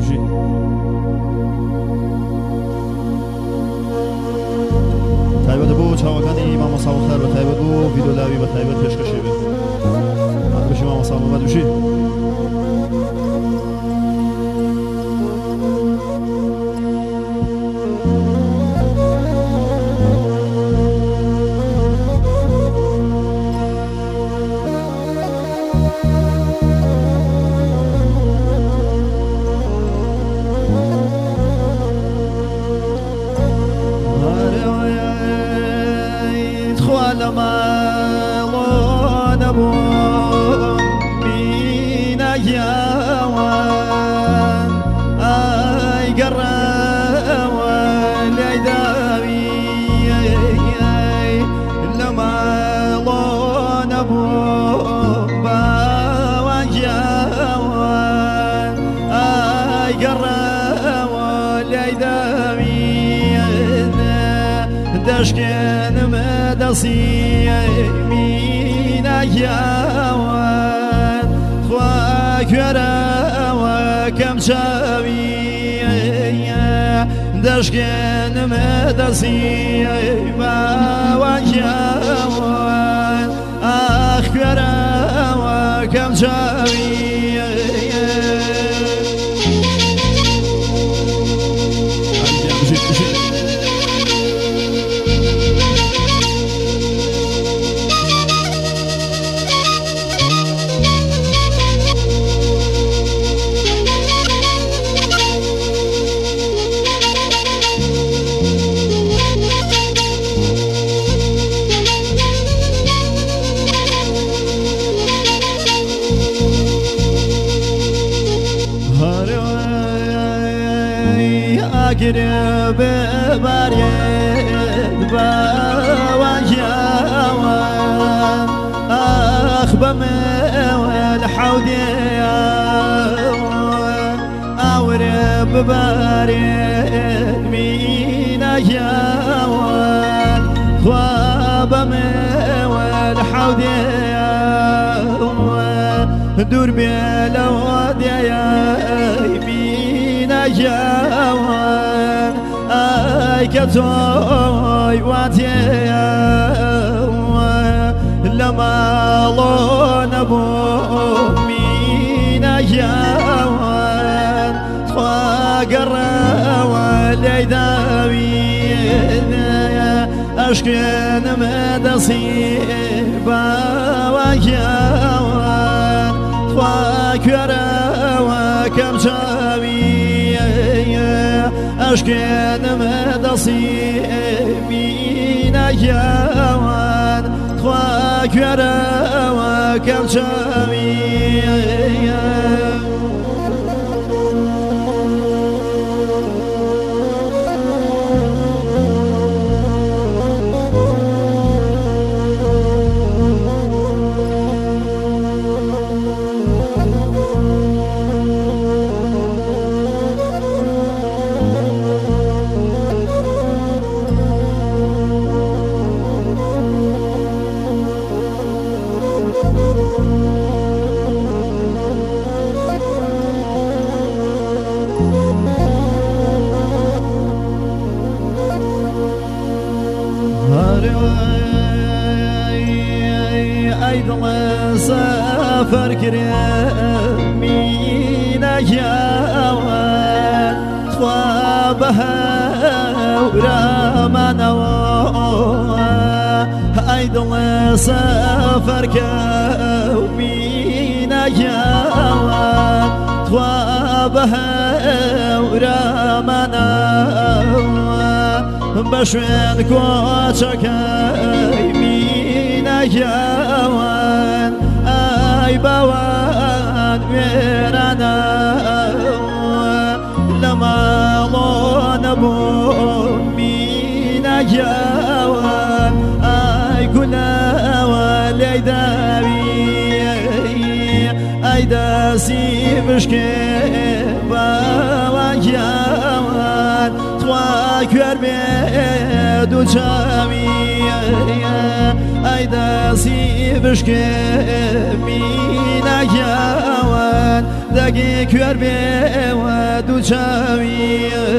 بشی تایبت بو چاوکانی ماما ساوختر و تایبت بو ویدو لاوی و تایبت پشکشی بید بشی ماما ساوکت بشی دشكن مدسي من أيام خواك يرى وكم شاوي دشكن مدسي ما وجاوان أخ يرى وكم شاوي قرب بريد بوجاوان أخبم والحودي أورب بريد من أجاوان خوابم والحودي دور بلودي من أجاوان كتوي واتيا لما لون ابو مين جاوان فقر والعداوي اشكن مدصيبا وجاوان فكر وكم شاوي أشكن مدصي من أجاوان خواك يرى وكم شاوي أيضا سافر كريمين أجاوان طوابها ورامنا أيضا سافر كريمين أجاوان طوابها ورامنا بشوين كوتشك مين أجاوان أي بوان ويرانا لما لون أبو مين أجاوان أي كلا والعداوي أي داسي بشكيبا وجاوان تواكر بيدو جامي أي داسي بشكيبين أجاوان دقی کوێر بێ و دوو چاوی